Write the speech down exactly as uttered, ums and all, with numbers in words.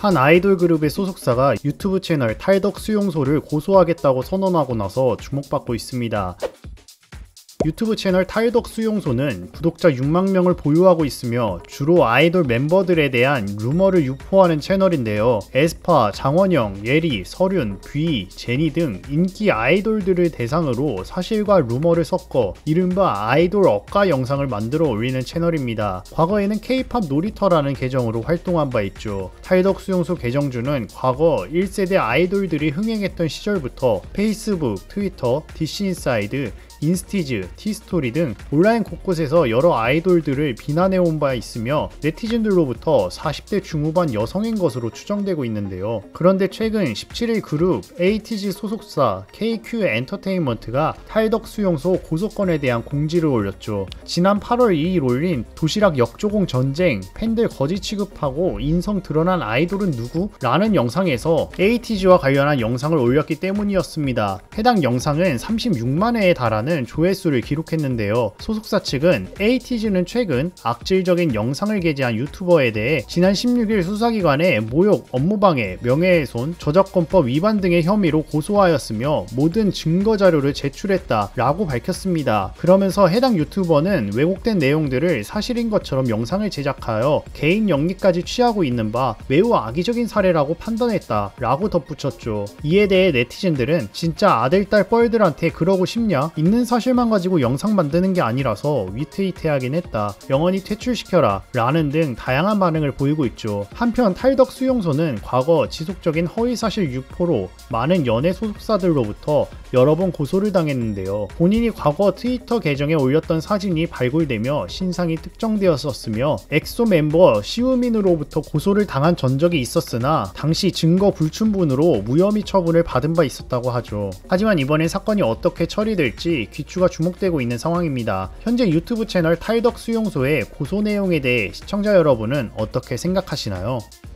한 아이돌 그룹의 소속사가 유튜브 채널 탈덕 수용소를 고소하겠다고 선언하고 나서 주목받고 있습니다. 유튜브 채널 탈덕 수용소는 구독자 육만 명을 보유하고 있으며 주로 아이돌 멤버들에 대한 루머를 유포하는 채널인데요. 에스파, 장원영, 예리, 설윤, 뷔, 제니 등 인기 아이돌들을 대상으로 사실과 루머를 섞어 이른바 아이돌 억가 영상을 만들어 올리는 채널입니다. 과거에는 케이팝 놀이터라는 계정으로 활동한 바 있죠. 탈덕 수용소 계정주는 과거 일 세대 아이돌들이 흥행했던 시절부터 페이스북, 트위터, 디씨인사이드, 인스티즈, 티스토리 등 온라인 곳곳에서 여러 아이돌들을 비난해온 바 있으며 네티즌들로부터 사십 대 중후반 여성인 것으로 추정되고 있는데요. 그런데 최근 십칠 일 그룹 에이티지 소속사 케이큐 엔터테인먼트가 탈덕 수용소 고소건에 대한 공지를 올렸죠. 지난 팔월 이일 올린 도시락 역조공 전쟁, 팬들 거지 취급하고 인성 드러난 아이돌은 누구? 라는 영상에서 에이티지와 관련한 영상을 올렸기 때문이었습니다. 해당 영상은 삼십육만 회에 달하는 조회수를 기록했는데요. 소속사 측은 에이티지는 최근 악질적인 영상을 게재한 유튜버에 대해 지난 십육 일 수사기관에 모욕, 업무방해, 명예훼손, 저작권법 위반 등의 혐의로 고소하였으며 모든 증거자료를 제출했다 라고 밝혔습니다. 그러면서 해당 유튜버는 왜곡된 내용들을 사실인 것처럼 영상을 제작하여 개인 영리까지 취하고 있는 바 매우 악의적인 사례라고 판단했다 라고 덧붙였죠. 이에 대해 네티즌들은 진짜 아들, 딸 뻘들한테 그러고 싶냐? 있는 사실만 가지고 영상 만드는 게 아니라서 위트위트하긴 했다. 영원히 퇴출시켜라 라는 등 다양한 반응을 보이고 있죠. 한편 탈덕 수용소는 과거 지속적인 허위사실 유포로 많은 연예 소속사들로부터 여러 번 고소를 당했는데요. 본인이 과거 트위터 계정에 올렸던 사진이 발굴되며 신상이 특정되었었으며 엑소 멤버 시우민으로부터 고소를 당한 전적이 있었으나 당시 증거 불충분으로 무혐의 처분을 받은 바 있었다고 하죠. 하지만 이번엔 사건이 어떻게 처리될지 귀추가 주목되고 있는 상황입니다. 현재 유튜브 채널 탈덕 수용소의 고소 내용에 대해 시청자 여러분은 어떻게 생각하시나요?